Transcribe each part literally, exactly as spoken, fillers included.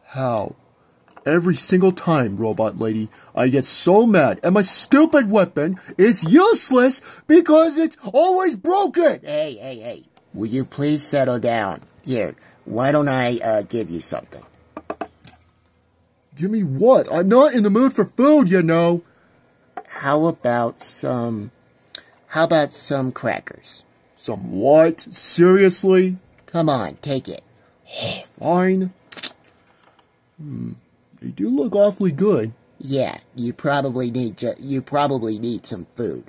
How? Every single time, Robot Lady, I get so mad, and my stupid weapon is useless because it's always broken! Hey, hey, hey. Will you please settle down? Here, why don't I, uh, give you something? Give me what? I'm not in the mood for food, you know. How about some... How about some crackers? Some what? Seriously? Come on, take it. Fine. Hmm. They do look awfully good. Yeah, you probably need ju you probably need some food.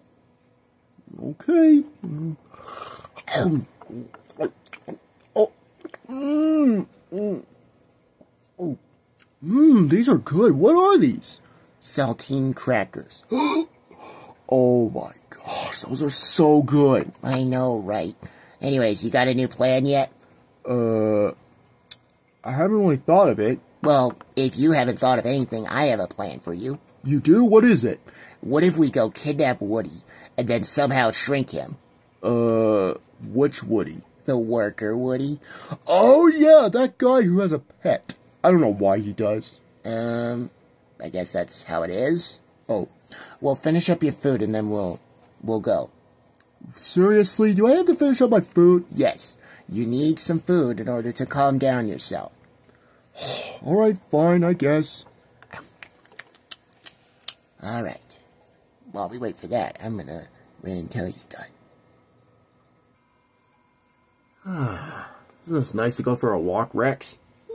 Okay. Mm. Oh. Oh. Mm. Mm. Oh. Mmm, these are good. What are these? Saltine crackers. Oh my gosh, those are so good. I know, right? Anyways, you got a new plan yet? Uh, I haven't really thought of it. Well, if you haven't thought of anything, I have a plan for you. You do? What is it? What if we go kidnap Woody, and then somehow shrink him? Uh, which Woody? The worker Woody. Oh yeah, that guy who has a pet. I don't know why he does. Um, I guess that's how it is. Oh. Well, finish up your food, and then we'll, we'll go. Seriously? Do I have to finish up my food? Yes. You need some food in order to calm down yourself. Alright, fine, I guess. Alright. While we wait for that, I'm gonna wait until he's done. Isn't this nice to go for a walk, Rex?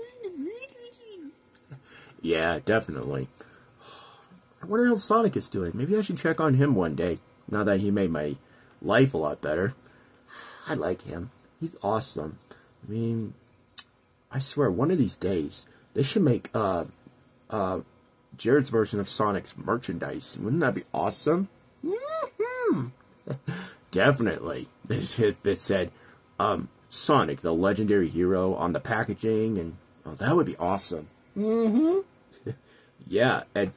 Yeah, definitely. I wonder how Sonic is doing. Maybe I should check on him one day, now that he made my life a lot better. I like him. He's awesome. I mean, I swear, one of these days, they should make, uh, uh, Jared's version of Sonic's merchandise. Wouldn't that be awesome? Mm-hmm. Definitely. It said, um, Sonic, the legendary hero, on the packaging, and, oh, that would be awesome. Mm-hmm. Yeah, and...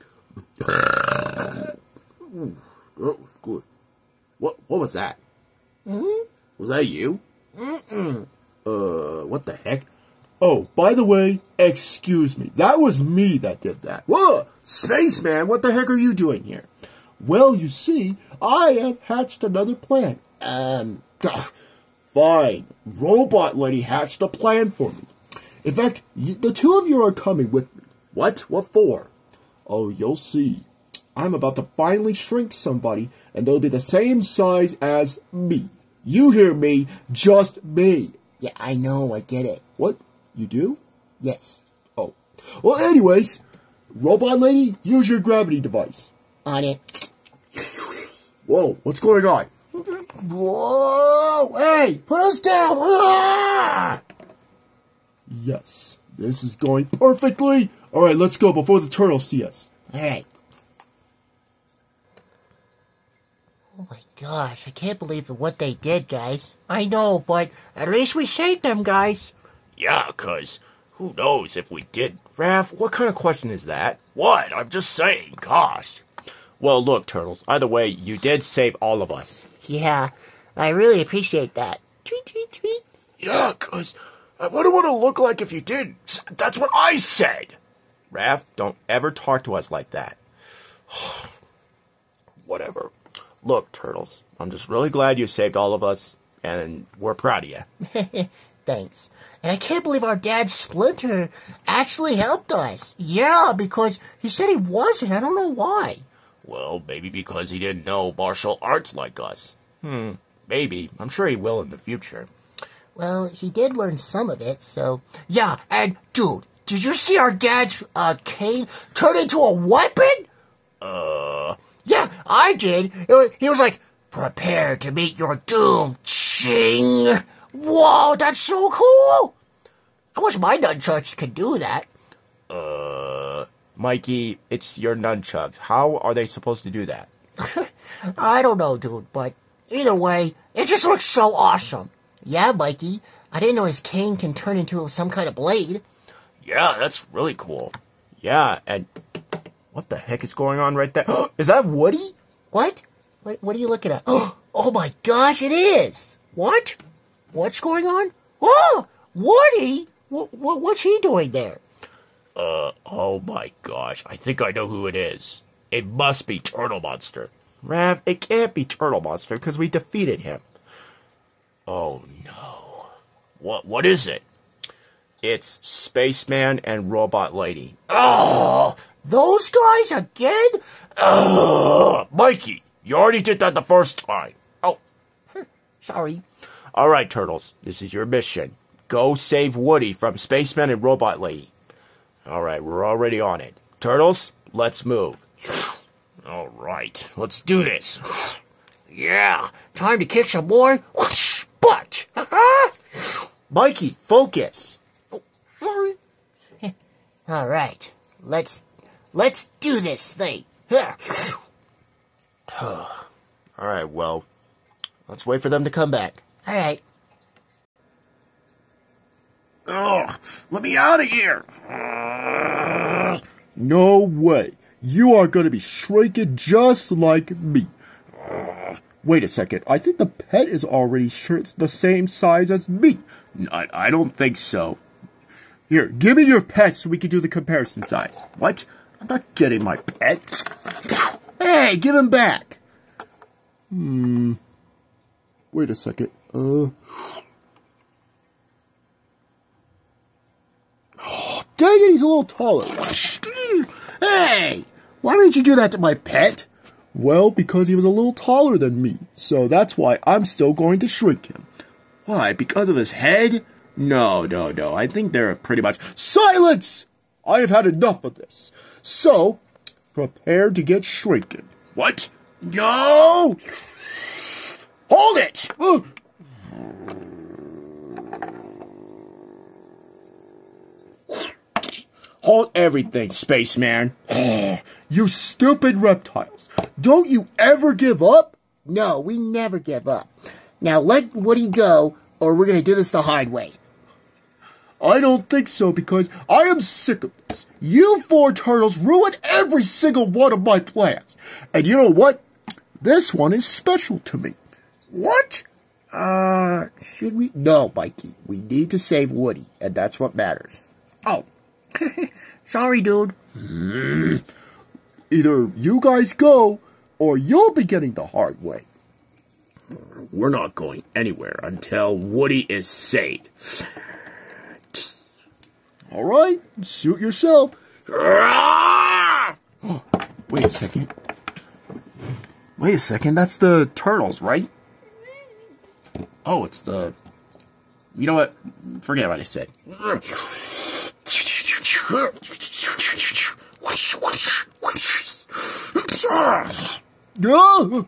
Oh, good. What, what was that? Mm-hmm. Was that you? Mm-mm. Uh, what the heck? Oh, by the way, excuse me. That was me that did that. Whoa! Spaceman, what the heck are you doing here? Well, you see, I have hatched another plan. Um, Ugh, fine. Robot Lady hatched a plan for me. In fact, you, the two of you are coming with me. What? What for? Oh, you'll see. I'm about to finally shrink somebody, and they'll be the same size as me. You hear me? Just me. yeah, I know, I get it. What? You do? Yes. Oh. Well, anyways, Robot Lady, use your gravity device. On it. Whoa, what's going on? Whoa! Hey, put us down! Ah! Yes, this is going perfectly. All right, let's go before the turtles see us. All right. Oh my gosh, I can't believe what they did, guys. I know, but at least we saved them, guys. Yeah, cuz, who knows if we did. Raph, what kind of question is that? What? I'm just saying, gosh. Well, look, Turtles, either way, you did save all of us. Yeah, I really appreciate that. Tweet, tweet, tweet. Yeah, cuz, I wonder what it'll look like if you did. That's what I said. Raph, don't ever talk to us like that. Whatever. Look, Turtles, I'm just really glad you saved all of us, and we're proud of you. Thanks. And I can't believe our dad, Splinter, actually helped us. Yeah, because he said he wasn't. I don't know why. Well, maybe because he didn't know martial arts like us. Hmm, maybe. I'm sure he will in the future. Well, he did learn some of it, so... Yeah, and, dude, did you see our dad's uh, cane turn into a weapon? Uh... Yeah, I did. It was, he was like, prepare to meet your doom, ching. Whoa, that's so cool. I wish my nunchucks could do that. Uh... Mikey, it's your nunchucks. How are they supposed to do that? I don't know, dude, but either way, it just looks so awesome. Yeah, Mikey, I didn't know his cane can turn into some kind of blade. Yeah, that's really cool. Yeah, and what the heck is going on right there? Is that Woody? What? What, what are you looking at? Oh my gosh, it is. What? What's going on? Oh, Woody? What, what, what's he doing there? Uh, oh my gosh, I think I know who it is. It must be Turtle Monster. Rav, it can't be Turtle Monster because we defeated him. Oh no. What, what is it? It's Spaceman and Robot Lady. Oh, those guys again? Ugh, Mikey, you already did that the first time. Oh, sorry. All right, Turtles, this is your mission. Go save Woody from Spaceman and Robot Lady. All right, we're already on it. Turtles, let's move. All right, let's do this. Yeah, time to kick some more butt. Mikey, focus. Oh, sorry. All right, let's let's do this thing. All right, well, let's wait for them to come back. All right. Oh, let me out of here. No way. You are going to be shrinking just like me. Wait a second. I think the pet is already shrink the same size as me. I, I don't think so. Here, give me your pet so we can do the comparison size. What? I'm not getting my pet. Hey, give him back. Hmm. Wait a second. Uh. Oh, dang it, he's a little taller. Hey, why didn't you do that to my pet? Well, because he was a little taller than me, so that's why I'm still going to shrink him. Why, because of his head? No, no, no, I think they're pretty much... Silence! I have had enough of this. So, prepare to get shrinken. What? No! Hold it! Hold everything, Spaceman. You stupid reptiles. Don't you ever give up? No, we never give up. Now let Woody go, or we're going to do this the hard way. I don't think so, because I am sick of this. You four turtles ruined every single one of my plans. And you know what? This one is special to me. What? Uh, should we? No, Mikey. We need to save Woody, and that's what matters. Oh. Sorry, dude. Mm. Either you guys go, or you'll be getting the hard way. We're not going anywhere until Woody is saved. All right, suit yourself. Oh, wait a second. Wait a second, that's the turtles, right? Oh, it's the... You know what? Forget what I said. Oh,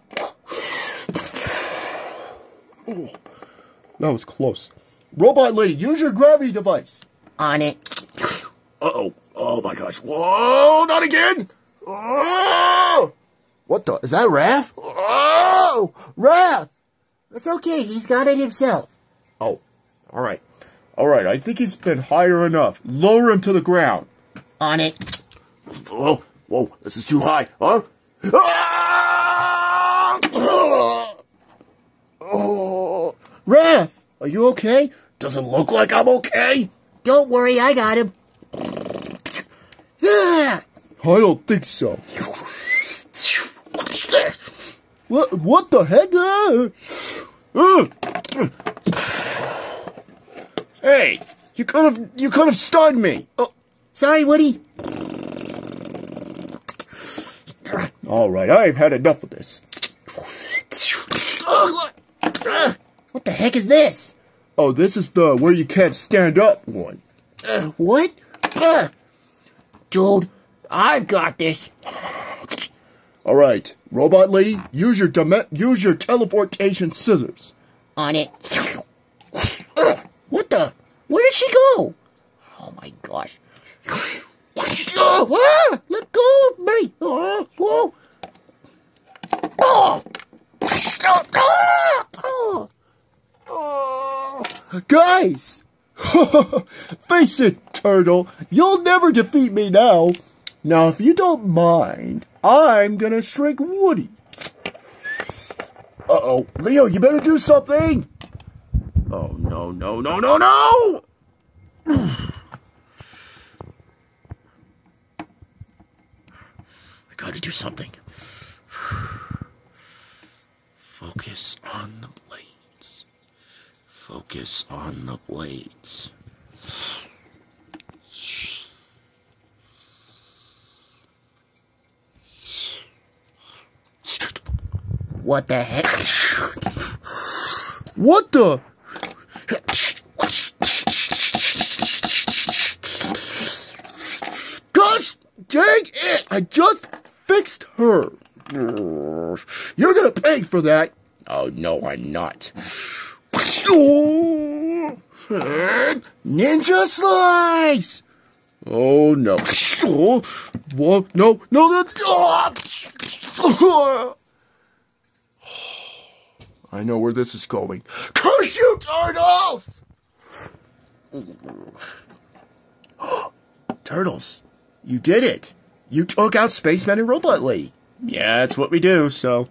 that was close. Robot Lady, use your gravity device. On it. Uh-oh. Oh, my gosh. Whoa, not again. Oh! What the? Is that Raph? Oh! Raph! It's okay. He's got it himself. Oh, all right. All right, I think he's been higher enough. Lower him to the ground. On it. Whoa, whoa, this is too high. Huh? Ah! Oh, Raph, are you okay? Doesn't look like I'm okay. Don't worry, I got him. I don't think so. What, what the heck? Hey, you could have you could have stunned me. Oh, sorry, Woody. All right, I've had enough of this. What the heck is this? Oh, this is the where you can't stand up one. Uh, what? Uh, dude, I've got this. All right, Robot Lady, use your dem- use your teleportation scissors. On it. Uh, what the? Where did she go? Oh my gosh. Oh, ah, let go of me. Oh, oh. Oh. Oh. Oh. Guys! Face it, Turtle, you'll never defeat me now. Now, if you don't mind, I'm gonna shrink Woody. Uh-oh. Leo, you better do something! Oh, no, no, no, no, no! gotta do something. Focus on the blades. Focus on the blades. What the heck? What the? Gosh dang it! I just fixed her. You're gonna pay for that. Oh, no, I'm not. Ninja slice! Oh no. Whoa, no, no, no. I know where this is going. Curse you, Turtles! Turtles, you did it. You took out Spaceman and Robot Lady. Yeah, that's what we do, so.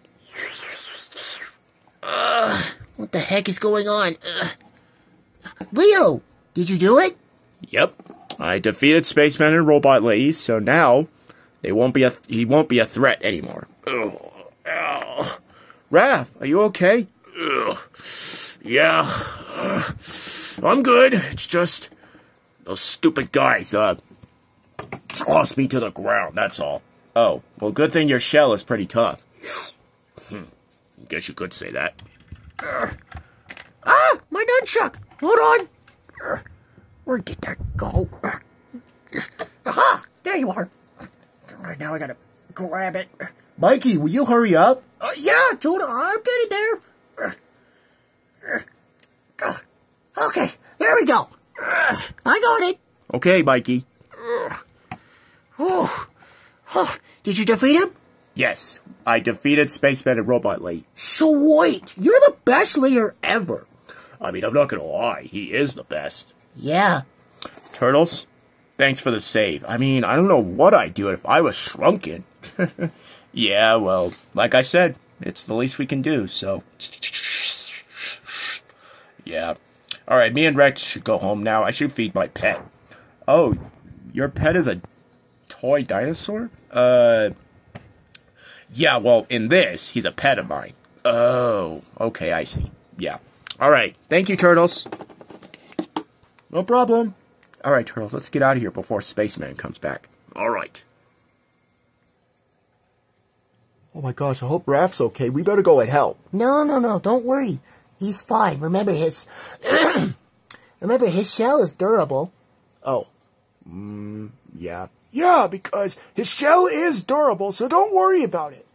Uh, what the heck is going on? Uh, Leo, did you do it? Yep. I defeated Spaceman and Robot Lady, so now they won't be a he won't be a threat anymore. Ugh. Ow. Raph, are you okay? Ugh. Yeah. Uh, I'm good. It's just those stupid guys, uh, tossed me to the ground, that's all. Oh, well, good thing your shell is pretty tough. Hmm. Guess you could say that. Uh, ah, my nunchuck! Hold on! Uh, where did that go? Uh, aha! There you are. Uh, now I gotta grab it. Mikey, will you hurry up? Uh, yeah, Jonah, I'm getting there. Uh, uh, okay, there we go. Uh, I got it. Okay, Mikey. Uh, oh, oh, did you defeat him? Yes, I defeated Spaceman and Robot Lady. Sweet, you're the best leader ever. I mean, I'm not gonna lie, he is the best. Yeah. Turtles, thanks for the save. I mean, I don't know what I'd do if I was shrunken. Yeah, well, like I said, it's the least we can do, so. Yeah. Alright, me and Rex should go home now. I should feed my pet. Oh, your pet is a toy dinosaur? Uh, yeah, well, in this, he's a pet of mine. Oh, okay, I see. Yeah. Alright, thank you, Turtles. No problem. Alright, Turtles, let's get out of here before Spaceman comes back. Alright. Oh my gosh, I hope Raph's okay. We better go and help. No, no, no, don't worry. He's fine. Remember his... Remember, his shell is durable. Oh. Mm, yeah. Yeah, because his shell is durable, so don't worry about it.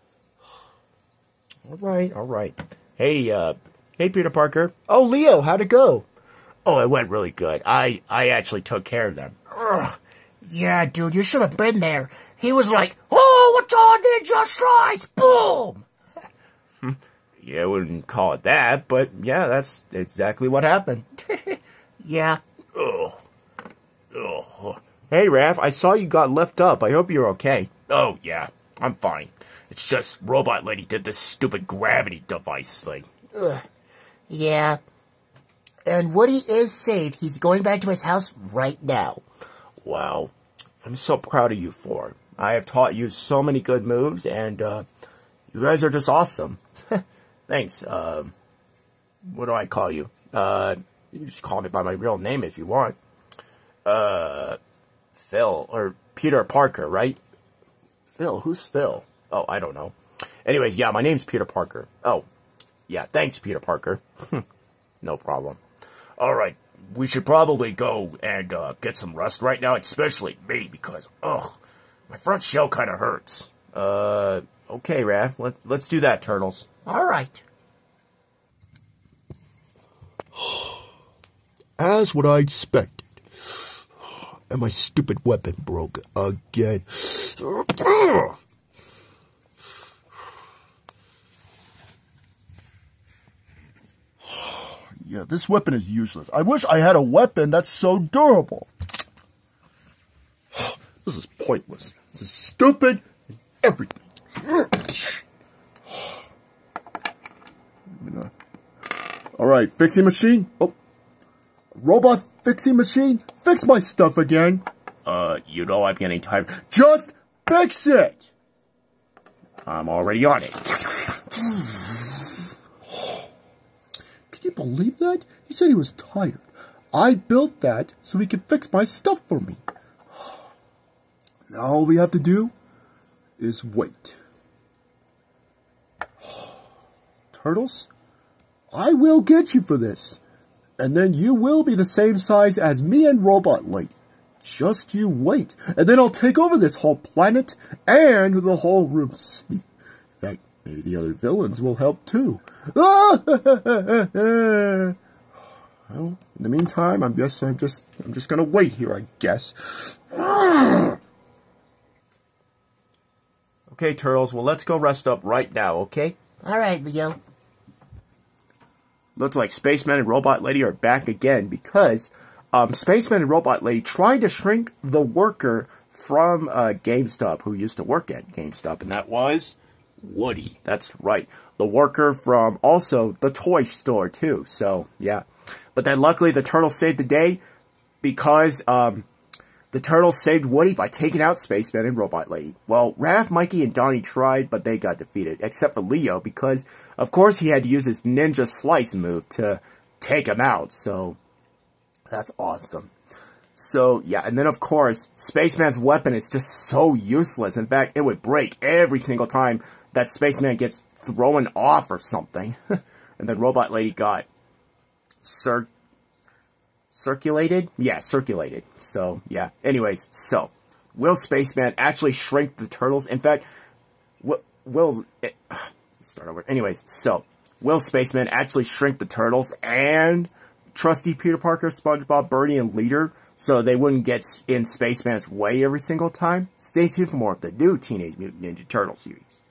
Alright, alright. Hey, uh, hey, Peter Parker. Oh, Leo, how'd it go? Oh, it went really good. I, I actually took care of them. Ugh. Yeah, dude, you should have been there. He was like, oh, what's on Ninja Slice? Boom! Yeah, I wouldn't call it that, but yeah, that's exactly what happened. Yeah. Ugh. Ugh. Hey, Raph, I saw you got left up. I hope you're okay. Oh, yeah, I'm fine. It's just Robot Lady did this stupid gravity device thing. Ugh. Yeah. And Woody is saved. He's going back to his house right now. Wow. I'm so proud of you four. I have taught you so many good moves, and uh, you guys are just awesome. Thanks. Uh, what do I call you? Uh, you can just call me by my real name if you want. Uh, Phil, or Peter Parker, right? Phil, who's Phil? Oh, I don't know. Anyways, yeah, my name's Peter Parker. Oh, yeah, thanks, Peter Parker. No problem. All right, we should probably go and uh, get some rest right now, especially me, because, ugh, my front shell kind of hurts. Uh, okay, Raph, let, let's do that, Turtles. All right. As what I expected. And my stupid weapon broke again. Yeah, this weapon is useless. I wish I had a weapon that's so durable. This is pointless. This is stupid and everything. Alright, fixing machine. Oh, robot fixing machine. Fix my stuff again. Uh, you know I'm getting tired. Just fix it. I'm already on it. Can you believe that? He said he was tired. I built that so he could fix my stuff for me. Now all we have to do is wait. Turtles, I will get you for this. And then you will be the same size as me and Robot Lady. Just you wait. And then I'll take over this whole planet and the whole room speak. In fact, maybe the other villains will help too. Well, in the meantime, I guess I'm just I'm just gonna wait here, I guess. Okay, Turtles, well, let's go rest up right now, okay? All right, Leo. Looks like Spaceman and Robot Lady are back again because um, Spaceman and Robot Lady tried to shrink the worker from uh, GameStop who used to work at GameStop, and that was Woody. That's right. The worker from also the toy store, too. So, yeah. But then luckily the Turtles saved the day because um, the Turtles saved Woody by taking out Spaceman and Robot Lady. Well, Raph, Mikey, and Donnie tried, but they got defeated, except for Leo because, of course, he had to use his Ninja Slice move to take him out. So, that's awesome. So, yeah, and then, of course, Spaceman's weapon is just so useless. In fact, it would break every single time that Spaceman gets thrown off or something. And then Robot Lady got cir circulated? Yeah, circulated. So, yeah. Anyways, so, will Spaceman actually shrink the Turtles? In fact, will... It, start over. Anyways, so, will Spaceman actually shrink the Turtles and trusty Peter Parker, SpongeBob, Bernie, and Leader so they wouldn't get in Spaceman's way every single time? Stay tuned for more of the new Teenage Mutant Ninja Turtle series.